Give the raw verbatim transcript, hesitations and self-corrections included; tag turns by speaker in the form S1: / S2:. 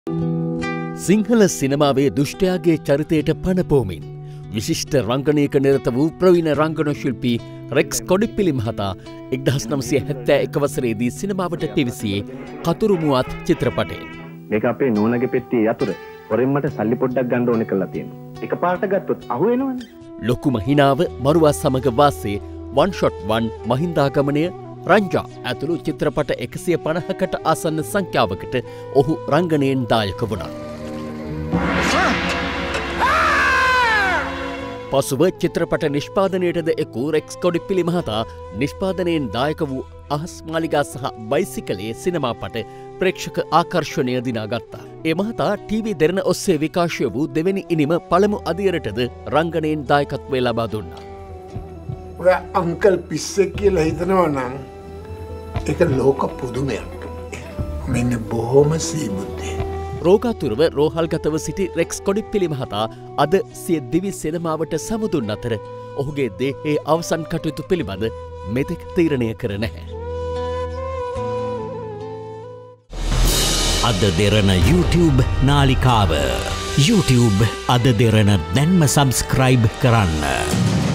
S1: සිංහල සිනමාවේ දුෂ්ටයාගේ චරිතයට පණපෝමින් විශිෂ්ට රංගනයක නිරත වූ ප්‍රවීණ රංගන ශිල්පී රෙක්ස් කොඩිප්පිලි මහතා එක්දහස් නවසිය හැත්තෑ එක වසරේදී සිනමාවට පිවිසියේ කතුරුමුවත් චිත්‍රපටයෙන්.
S2: මේක අපේ නෝනගේ පෙට්ටියේ යතුරු. හොරෙන් මට සල්ලි පොඩ්ඩක් ගන්න ඕනේ කරලා තියෙනවා. එකපාරට ගත්තොත් අහු වෙනවනේ.
S1: ලොකුම හිනාව මරුවා සමග වාසයේ වන් ෂොට් වන් මහින්දාගමනය රංජා ඇතුළු චිත්‍රපට එකසිය පනහකට ආසන්න සංඛ්‍යාවකට ඔහු රංගනයෙන් දායක වුණා. පසුව චිත්‍රපට නිෂ්පාදනයටද එකු රෙක්ස් කොඩිප්පිලි මහතා නිෂ්පාදනයෙන් දායක වූ අහස් මාලිගා සහ බයිසිකලේ සිනමාපට ප්‍රේක්ෂක ආකර්ෂණය දිනාගත්තා. ඒ මහතා ටීවී දෙරණ ඔස්සේ විකාශය වූ දෙවැනි ඉනිම පළමු අදියරටද රංගනයෙන් දායකත්වය ලබා දුන්නා.
S3: ඔය අංකල් පිස්සෙක් කියලා හිතනවා නම් ඒක ලෝක පුදුමයක්. මෙන්න බොහොම සීබුද්ධිය.
S1: රෝගාතුරව රෝහල්ගතව සිටි රෙක්ස් කොඩිප්පිලි මහතා අද සිය දිවි සිනමාවට සමුදුන් අතර ඔහුගේ දේහේ අවසන් කටයුතු පිළිබඳ මෙතෙක් තීරණය කර නැහැ.
S4: අද දෙරණ YouTube නාලිකාව YouTube අද දෙරණ දැන්ම සබස්ක්‍රයිබ් කරන්න.